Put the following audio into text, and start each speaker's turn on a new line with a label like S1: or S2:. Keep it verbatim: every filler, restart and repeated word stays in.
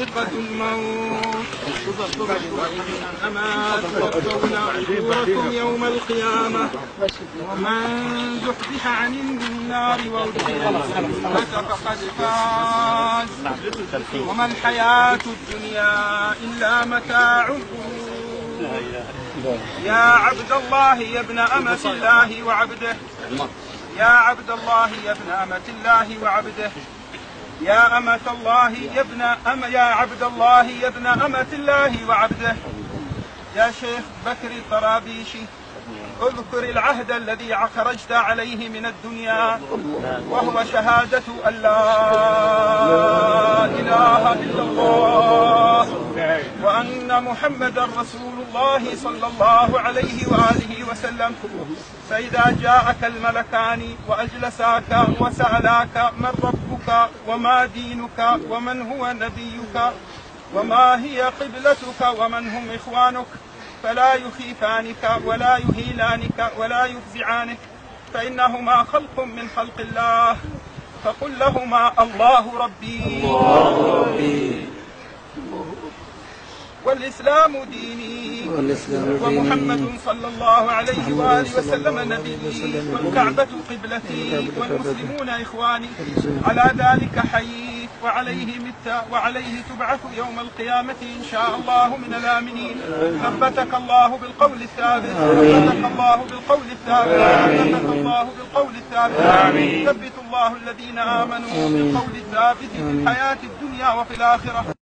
S1: ذائقة الموت إنما توفون أجوركم يوم القيامة ومن زحزح عن النار وأدخل الجنة فقد فاز وما الحياة الدنيا إلا متاع الغرور. يا عبد الله يا ابن أمة الله وعبده، يا عبد الله يا ابن أمة الله وعبده، يا أمة الله يا ابن أم يا عبد الله يا ابن أمة الله وعبده. يا شيخ بكر الطرابيشي، اذكر العهد الذي خرجت عليه من الدنيا وهو شهادة أن لا إله إلا الله وأن محمدا رسول الله صلى الله عليه وآله وسلم. فإذا جاءك الملكان وأجلساك وسألاك من ربك وما دينك ومن هو نبيك وما هي قبلتك ومن هم إخوانك فلا يخيفانك ولا يهينانك ولا يفزعانك، فإنهما خلق من خلق الله، فقل لهما الله ربي والإسلام ديني ومحمد صلى الله عليه وآله وسلم نبيي والكعبة قبلتي والمسلمون إخواني. على ذلك حييت وعليه مت وعليه تبعث يوم القيامة إن شاء الله من الآمنين. ثبتك الله بالقول الثابت، ثبتك الله بالقول الثابت، ثبتك الله بالقول الثابت. ثبت الله الذين آمنوا بالقول الثابت في الحياة الدنيا وفي الآخرة.